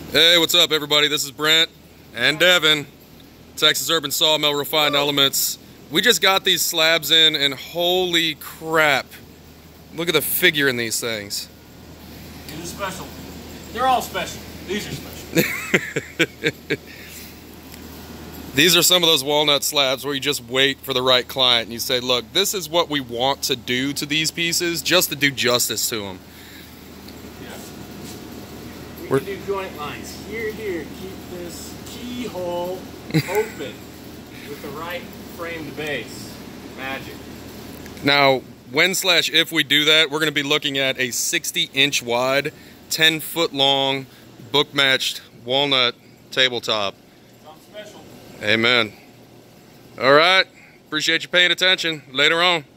Hey, what's up, everybody? This is Brent and Devin, Texas Urban Sawmill, Refined Elements. We just got these slabs in, and holy crap, look at the figure in these things. These are special. They're all special. These are special. These are some of those walnut slabs where you just wait for the right client and you say, look, this is what we want to do to these pieces just to do justice to them. We can do joint lines here, keep this keyhole open with the right framed base. Magic. Now, when/if we do that, we're going to be looking at a 60-inch wide, 10-foot long, book-matched walnut tabletop. Something special. Amen. All right. Appreciate you paying attention. Later on.